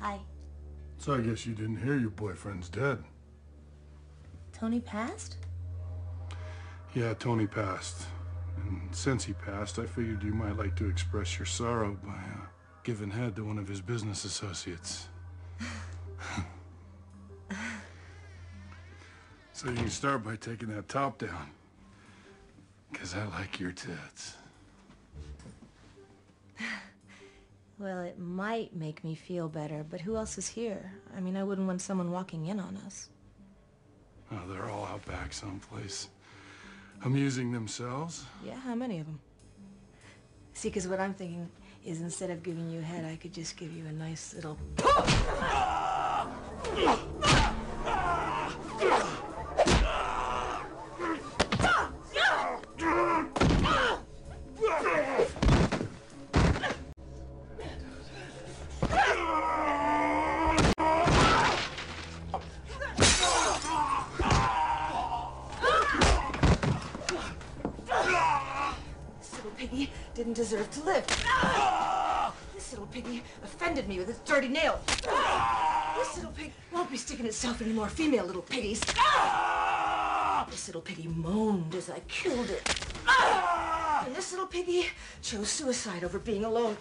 Hi. So I guess you didn't hear your boyfriend's dead. Tony passed? Yeah, Tony passed. And since he passed, I figured you might like to express your sorrow by giving head to one of his business associates. So you can start by taking that top down. Because I like your tits. Well, it might make me feel better, but who else is here? I mean, I wouldn't want someone walking in on us. Oh, they're all out back someplace. Amusing themselves? Yeah, how many of them? See, because what I'm thinking is instead of giving you head, I could just give you a nice little... Piggy didn't deserve to live. This little piggy offended me with its dirty nails. This little pig won't be sticking itself anymore, female little piggies. This little piggy moaned as I killed it. And this little piggy chose suicide over being alone.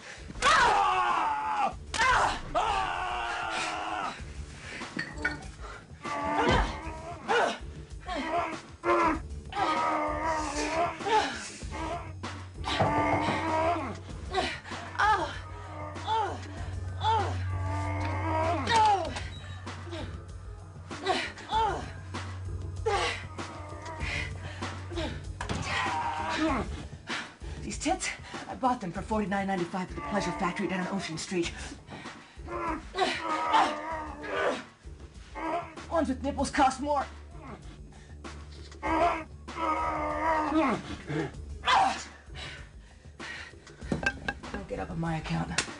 These tits, I bought them for $49.95 at the Pleasure Factory down on Ocean Street. Ones with nipples cost more. Don't get up on my account.